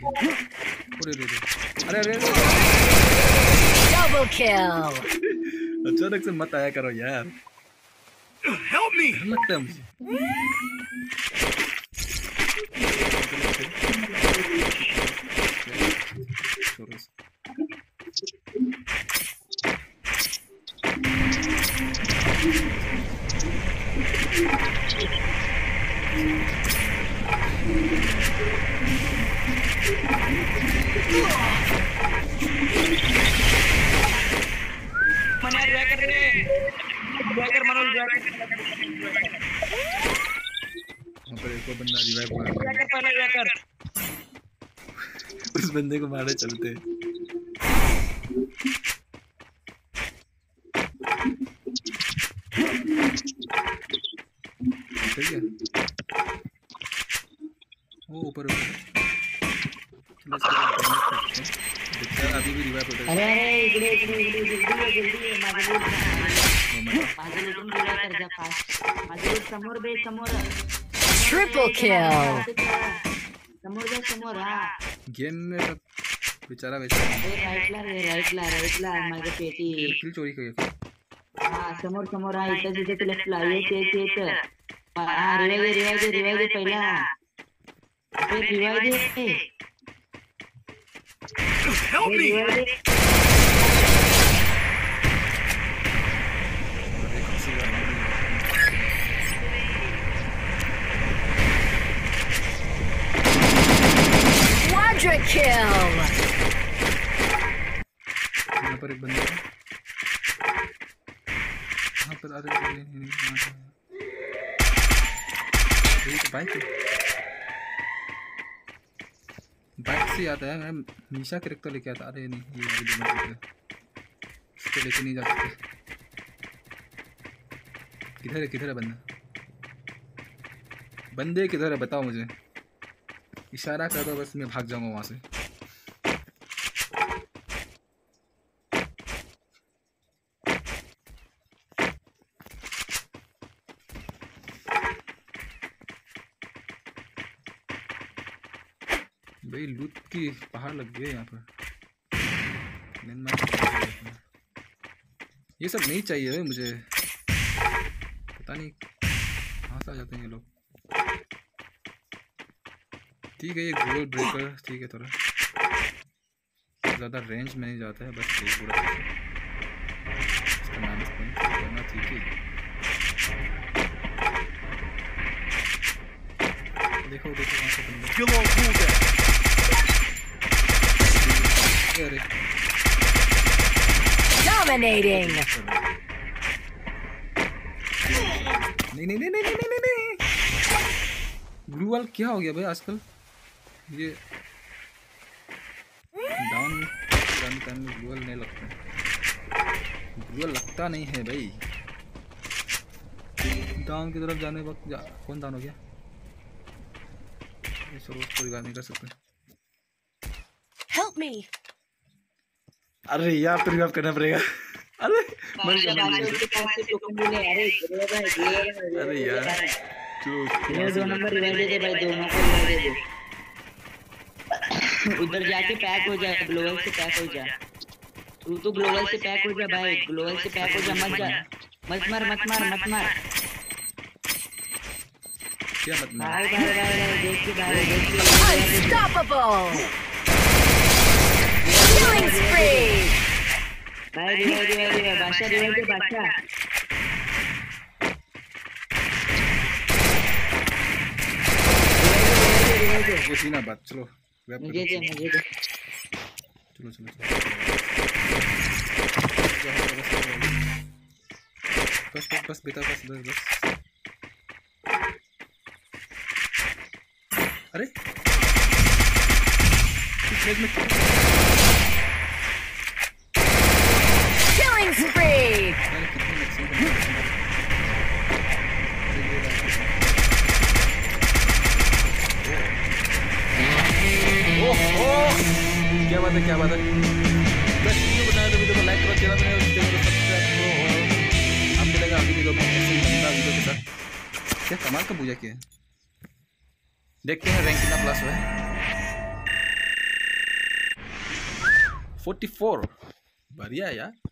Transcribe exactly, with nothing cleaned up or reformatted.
अरे अरे अरे अरे डबल किल। अचानक से मत आया करो यार। Help me! डर लगता है मुझे। मना रिवाइव कर रे, रिवाइव कर मनोज, रिवाइव कर। वहाँ पर एक और बंदा रिवाइव हुआ। रिवाइव कर पहले, रिवाइव कर। उस बंदे को मारे चलते। ठीक है। वो ऊपर ऊपर। अभी भी रिवाइव होता है। अरे अरे इकडे इकडे इकडे जल्दी ये जल्दी ये माझे लूट माझे लूटून रिवाइव कर जा फास्ट। माझे लूट समोर बे समोर। Triple kill. समोर बे समोर हा। गेम में सब बेचारा बेचारा। राईटला रे राईटला राईटला माझे पेटी। किल चोरी करी। हां समोर समोर हा इथं तिथे लेफ्टला येत येत येत। हां रिवाइव दे रिवाइव दे रिवाइव दे पहिला। पे रिवाइव दे। Help me! Quadra kill. यहाँ पर एक बंदा है। यहाँ पर आधे बंदे नहीं ये तो बाइक बाइक से आता है। मैं मीशा कैरेक्टर लेके आता। अरे नहीं ये वाली दोनों इसको लेके नहीं जा सकते। किधर है किधर है बंदा? बंदे किधर है बताओ मुझे। इशारा कर दो बस मैं भाग जाऊंगा वहां से। भाई लूट की पहाड़ लग गए यहाँ पर। ये सब नहीं चाहिए भाई मुझे। पता नहीं कहाँ से आ जाते हैं ये लोग। ठीक है ये गोल ब्रेकर ठीक है। थोड़ा ज़्यादा रेंज में नहीं जाता है बस एक पूरा इसका माइनस पॉइंट करना ठीक है। देखो देखो वहाँ से बंदा। अरे Dominating. नहीं नहीं नहीं नहीं नहीं नहीं नहीं ब्लू वाल क्या हो गया भाई आजकल। ये डाउन रन टाइम में ब्लू वाल नहीं लगता। ब्लू वाल लगता नहीं है भाई। डाउन की तरफ जाने वक्त जा, कौन डाउन हो गया? चलो उसको रिवाइव नहीं कर सकते। Help me. अरे यार तो रिवाइव करना पड़ेगा। अरे मर गया अरे यार ये दो नंबर रिवाइव दे दे भाई, दोनों को रिवाइव दे दे। उधर जाके पैक हो जा, ग्लोबल से पैक हो जा। तू तो ग्लोबल से पैक हो जा भाई, ग्लोबल से पैक हो जा। मत जा, मत मार मत मार मत मार। क्या मत मार? भाई भाई भाई देख के भाई देख के। Unstoppable. Killing spree. भाई रिवाइव रिवाइव रिवाइव बादशाह रिवाइव दे बादशाह। ये सीना बात चलो मुझे दे मुझे दे। चलो चलो चलो बस बस बस बेटा बस बस बस। अरे Killing spree. क्या बात है क्या बात है। बस वीडियो बनाया तो वीडियो को लाइक करो, चैनल बनाओ तो चैनल को सब्सक्राइब करो। आप मिलेगा अगली वीडियो में ऐसे ही नया वीडियो के साथ। क्या कमाल का पूजा किया है। देखते हैं रैंक कितना प्लस हुआ है। फोर्टी फोर बढ़िया यार.